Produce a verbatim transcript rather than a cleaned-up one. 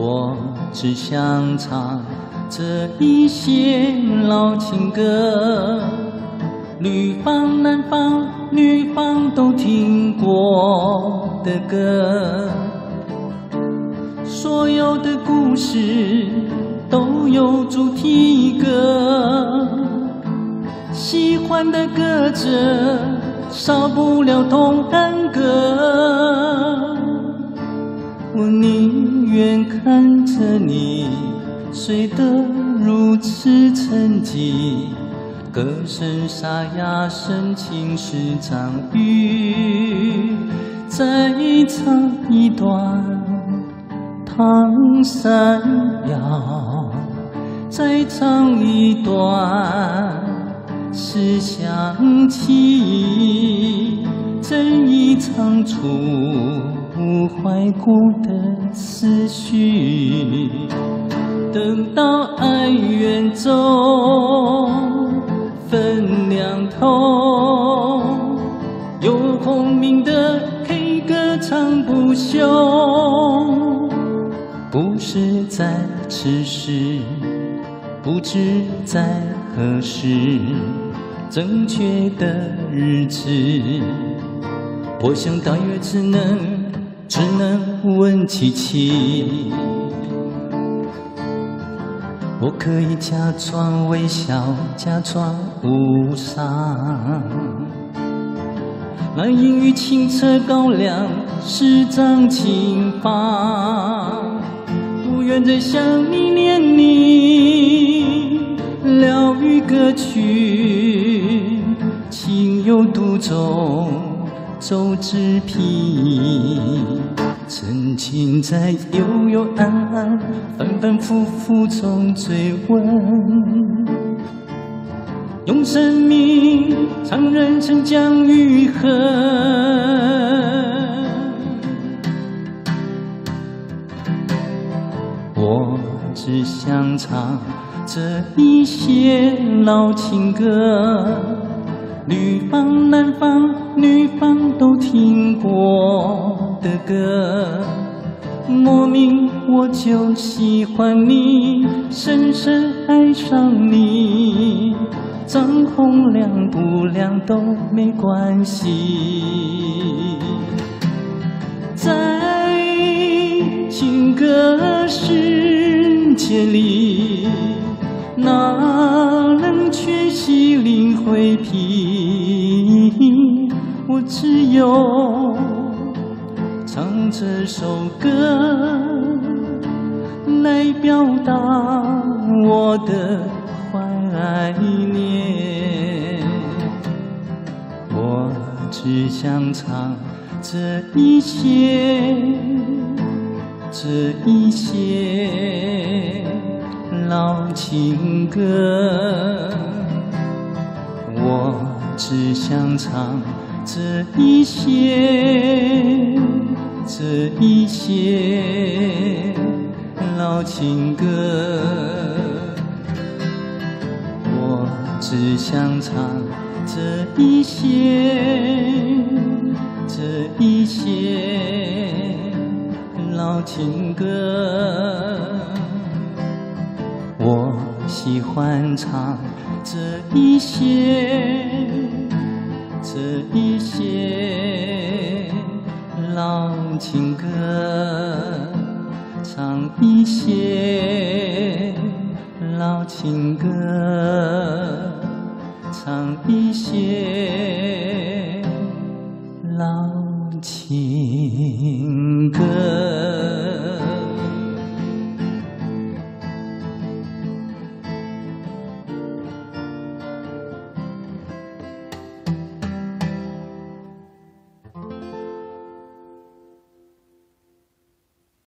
我只想唱这一些老情歌，女方男方女方都听过的歌。所有的故事都有主题歌，喜欢的歌者少不了同安歌。我宁愿看着你睡得如此沉寂，歌声沙哑，深情是张宇，再唱一段唐山谣，再唱一段思乡情，怎一唱出怀过的思绪。等到爱远走分两头，有功名的 K 歌唱不休，不是在此时，不知在何时，正确的日子，我想大约只能只能问琪琪。我可以假装微笑，假装无伤，那阴雨清澈高粱是张清芳，不愿再想你念你疗愈歌曲，情有独钟奏之频，沉浸在幽幽暗暗反反复复中追问，用生命唱人生将愈合。我只想唱这一些老情歌，女方男方女方都听过的歌，莫名我就喜欢你，深深爱上你，张红亮不亮都没关系。在情歌世界里，哪能缺席领会皮？我只有唱这首歌来表达我的怀念。我只想唱这一些这一些老情歌，我只想唱这一些这一些老情歌，我只想唱这一些这一些老情歌。我喜欢唱这一些这一些老情歌，唱一些老情歌，唱一些老情歌。